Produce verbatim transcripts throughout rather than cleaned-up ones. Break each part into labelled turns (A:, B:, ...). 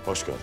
A: Hoş geldin.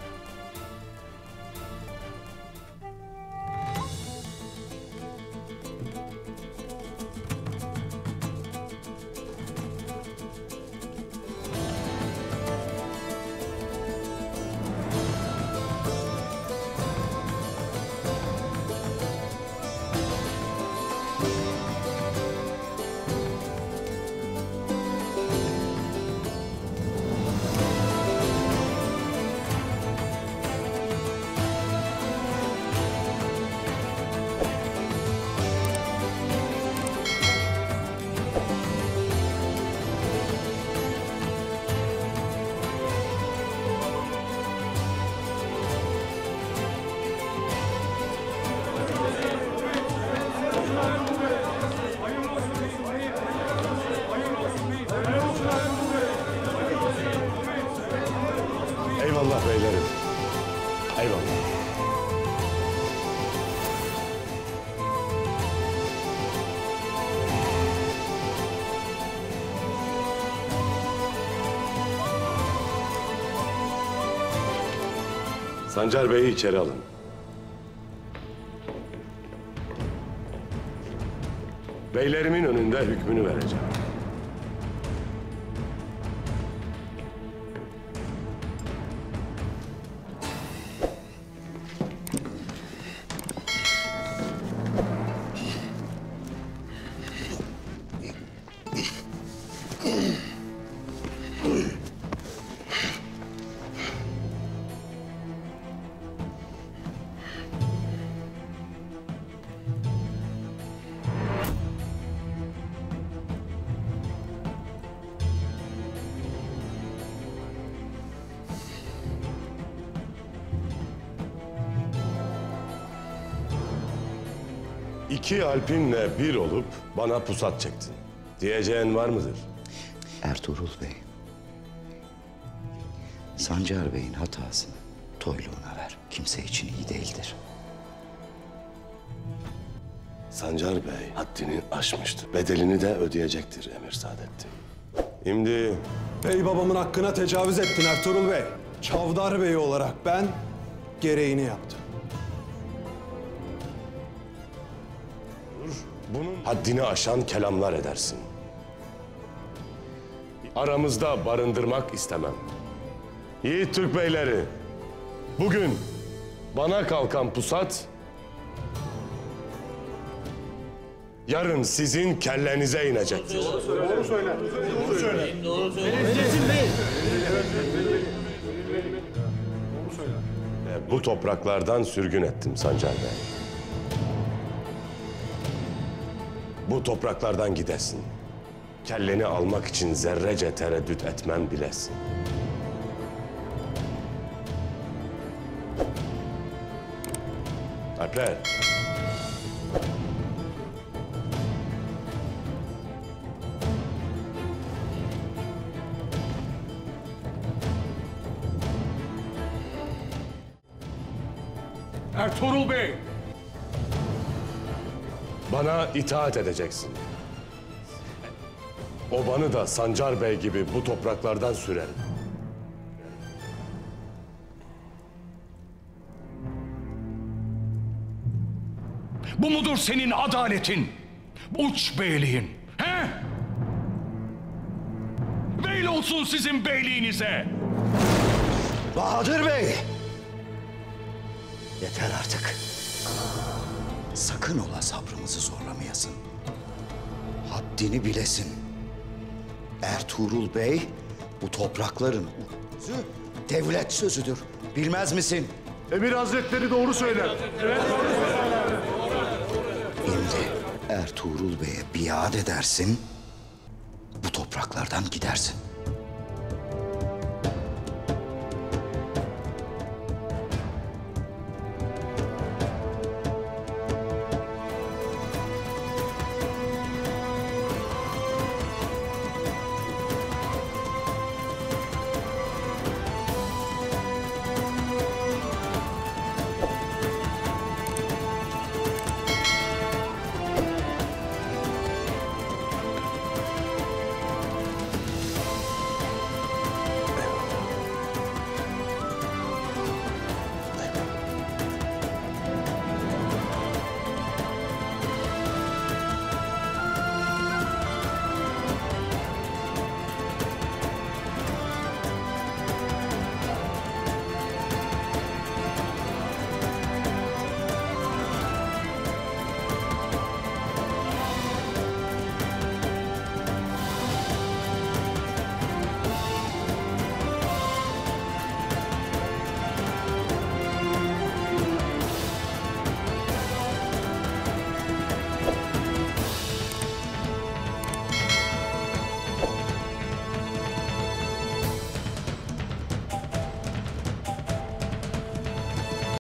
A: Eyvallah beylerim. Eyvallah. Sancar Bey'i içeri alın. Beylerimin önünde hükmünü vereceğim. İki Alpinle bir olup bana pusat çektin. Diyeceğin var mıdır?
B: Ertuğrul Bey, Sancar Bey'in hatasını toyluğuna ver. Kimse için iyi değildir.
A: Sancar Bey haddini aşmıştır. Bedelini de ödeyecektir Emir Saadettin. Şimdi
C: Bey babamın hakkına tecavüz ettin Ertuğrul Bey. Çavdar Bey olarak ben gereğini yaptım.
A: bunun haddini aşan kelamlar edersin. Aramızda barındırmak istemem. Yiğit Türk beyleri, bugün bana kalkan pusat, yarın sizin kellenize inecektir.
D: Doğru söyle. Doğru söyle. Doğru söyle. Doğru söyle.
A: Ve bu topraklardan sürgün ettim Sancar Bey. Bu topraklardan gidesin. Kelleni almak için zerrece tereddüt etmem bilesin. Alpler.
D: Ertuğrul Bey.
A: Bana itaat edeceksin. Obanı da Sancar Bey gibi bu topraklardan sürerim.
D: Bu mudur senin adaletin? Uç beyliğin. He? Beyl olsun sizin beyliğinize.
B: Bahadır Bey! Yeter artık. Sakın ola sabrımızı zorlamayasın. Haddini bilesin. Ertuğrul Bey, bu toprakların sözü devlet sözüdür. Bilmez misin?
E: Emir Hazretleri doğru söyler.
B: Şimdi Ertuğrul Bey'e biat edersin, bu topraklardan gidersin.